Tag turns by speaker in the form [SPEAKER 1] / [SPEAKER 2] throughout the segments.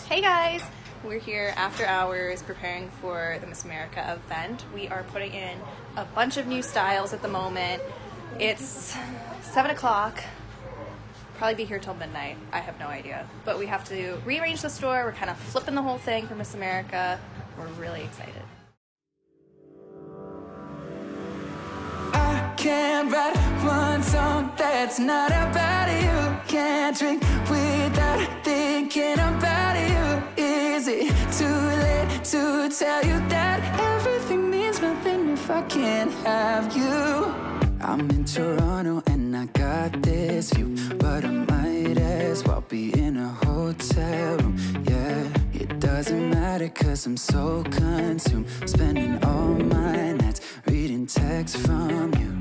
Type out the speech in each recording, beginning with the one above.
[SPEAKER 1] Hey guys! We're here after hours preparing for the Miss America event. We are putting in a bunch of new styles at the moment. It's 7 o'clock. Probably be here till midnight. I have no idea. But we have to rearrange the store. We're kind of flipping the whole thing for Miss America. We're really excited.
[SPEAKER 2] I can't write one song that's not about you. Can't drink without thinking about you. Is it too late to tell you that everything means nothing if I can't have you? I'm in Toronto and I got this view, but I might as well be in a hotel room. Yeah, it doesn't matter cause I'm so consumed, spending all my nights reading texts from you.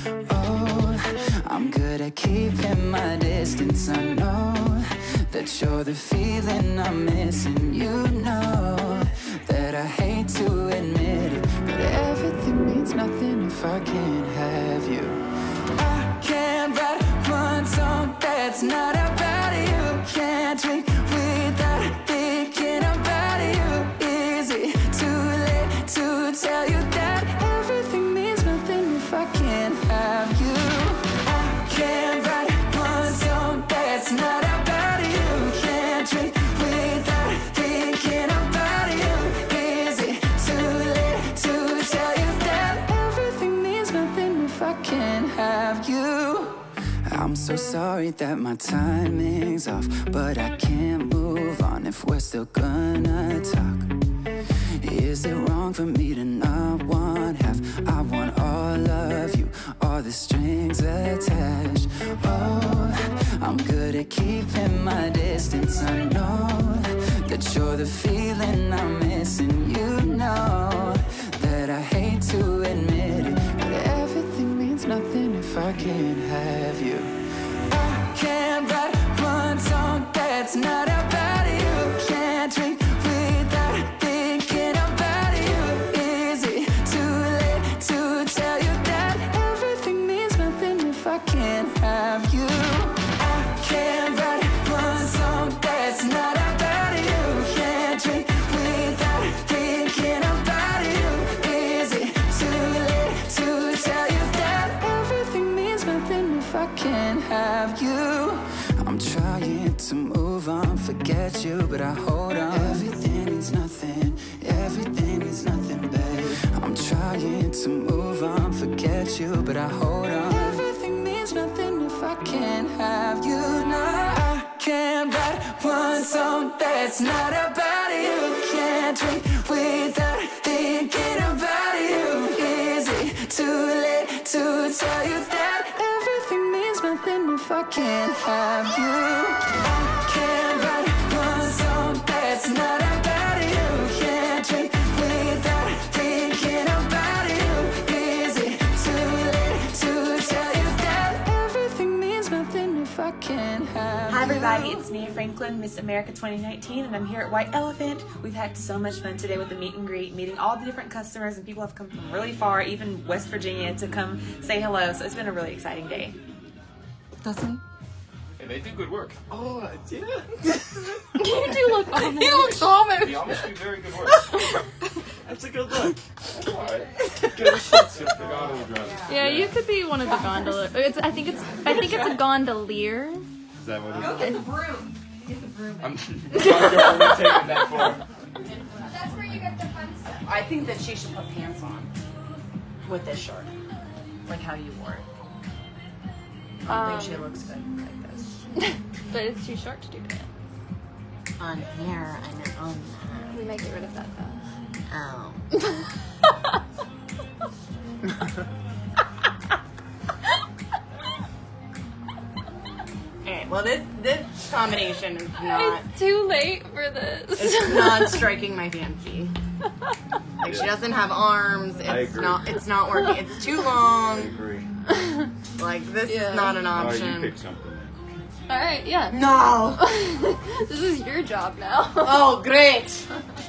[SPEAKER 2] Oh, I'm good at keeping my distance. I know that you're the feeling I'm missing. You know that I hate to admit it, but everything means nothing if I can't have you. I can't write one song that's not about you. Can't drink without thinking about you. Is it too late to tell you that everything means nothing if I can't have you? I can't write one song that's not about you. Can't drink without thinking about you. Is it too late to tell you that everything means nothing if I can't have you? I'm so sorry that my timing's off, but I can't move on if we're still gonna talk. Is it wrong for me to not want half? I want all of you, all the strings attached. Oh, I'm good at keeping my distance. I know that you're the feeling I'm missing. You know that I hate to admit it, but everything means nothing if I can't have you. I can't write one song that's not about you. Can't drink without thinking about you. Is it too late to tell you that everything means nothing if I can't have you? I can't write one song that's not about you. Can't drink without thinking about you. Is it too late to tell you that everything means nothing if I can't have you? I'm trying to move on, forget you, but I hold on. Everything means nothing, everything means nothing, babe. I'm trying to move on, forget you, but I hold on. Everything means nothing if I can't have you. No, I can't write one song that's not about you. Can't drink without thinking about you. Is it too late to tell you that everything means nothing if I can't have you? I can't write one song that's not about you. Can't drink without thinking about you. Is it too late to tell you that everything means nothing if I can't have you?
[SPEAKER 3] Hi everybody, it's Nia Franklin, Miss America 2019, and I'm here at White Elephant. We've had so much fun today with the meet and greet, meeting all the different customers, and people have come from really far, even West Virginia, to come say hello, so it's been a really exciting day.
[SPEAKER 4] Doesn't
[SPEAKER 5] Hey, they do good work.
[SPEAKER 4] Oh, I did.
[SPEAKER 1] You do look Amish.
[SPEAKER 4] He looks Amish.
[SPEAKER 5] The Amish do very good work.
[SPEAKER 4] That's a good look.
[SPEAKER 5] Alright. Get a shit if the gondola driver.
[SPEAKER 1] Yeah, you could be one of the gondola. I think it's a gondolier.
[SPEAKER 5] Is that what it is?
[SPEAKER 6] Get the broom. Get the broom.
[SPEAKER 5] I'm not sure where we're taking that for.
[SPEAKER 6] That's where you get the fun stuff.
[SPEAKER 3] I think that she should put pants on with this shirt, like how you wore it. I think she looks good like this.
[SPEAKER 1] But it's too short to do that.
[SPEAKER 3] On here and on that.
[SPEAKER 1] We might get rid of that though.
[SPEAKER 3] Oh. Alright, well this combination is not,
[SPEAKER 1] It's too late for this.
[SPEAKER 3] it's not striking my fancy. Like she doesn't have arms, it's
[SPEAKER 5] agree.
[SPEAKER 3] not working, it's too long.
[SPEAKER 5] agree.
[SPEAKER 3] Like this
[SPEAKER 1] Yeah.
[SPEAKER 3] is not an
[SPEAKER 5] Alright, you
[SPEAKER 3] option.
[SPEAKER 5] pick something.
[SPEAKER 1] All right, yeah.
[SPEAKER 3] No!
[SPEAKER 1] This is your job now.
[SPEAKER 3] Oh great!